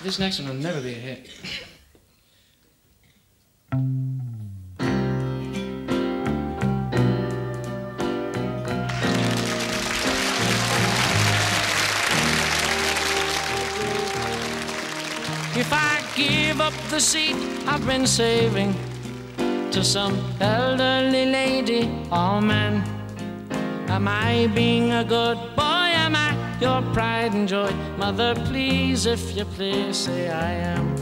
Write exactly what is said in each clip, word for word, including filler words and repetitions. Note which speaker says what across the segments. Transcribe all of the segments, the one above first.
Speaker 1: This next one will never be a hit. If I give up the seat I've been saving to some elderly lady or man, am I being a good boy? Am I your pride and joy? Mother, please, if you please, say I am.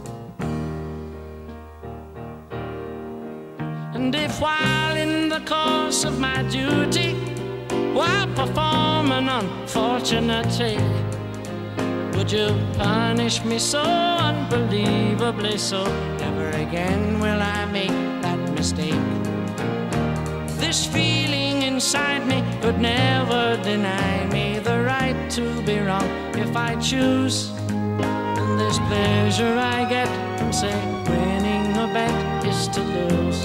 Speaker 1: And if while in the course of my duty, while perform an unfortunate take, would you punish me so unbelievably so? Never again will I make that mistake. This feeling inside me could never deny me the right to be wrong if I choose. And this pleasure I get from, say, winning a bet is to lose.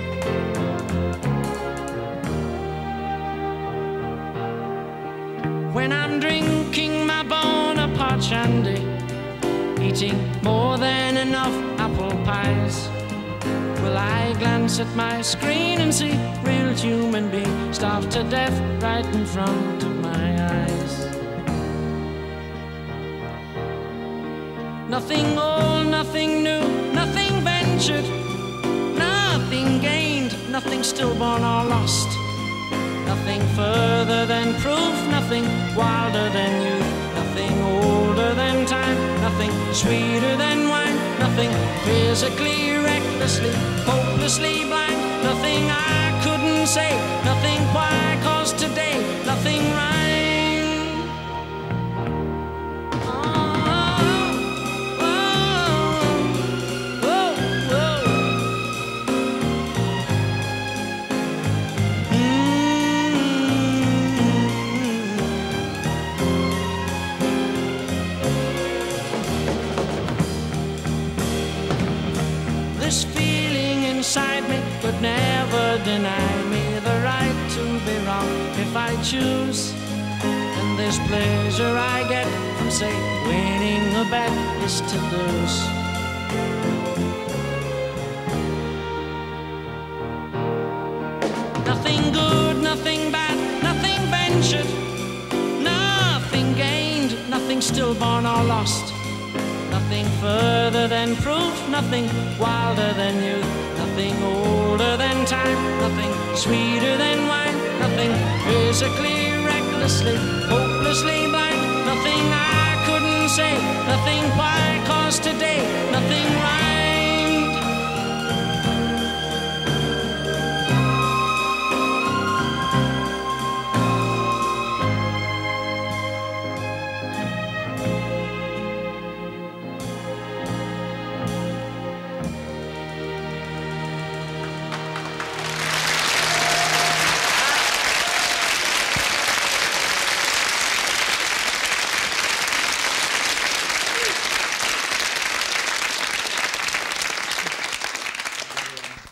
Speaker 1: When I'm drinking my Bonaparte shandy, eating more than enough apple pies, will I glance at my screen and see real human beings starved to death right in front of my eyes? Nothing old, nothing new, nothing ventured, nothing gained, nothing stillborn or lost. Nothing further than proof, nothing wilder than youth, nothing older than time, nothing sweeter than wine, nothing physically, recklessly, hopelessly blind, nothing I couldn't say, nothing why, cause today, nothing rhyme. This feeling inside me could never deny me the right to be wrong if I choose. And this pleasure I get from, say, winning a bet is to lose. Nothing good, nothing bad, nothing ventured, nothing gained, nothing stillborn or lost. Nothing further than proof, nothing wilder than youth, nothing older than time, nothing sweeter than wine, nothing physically, recklessly, hopelessly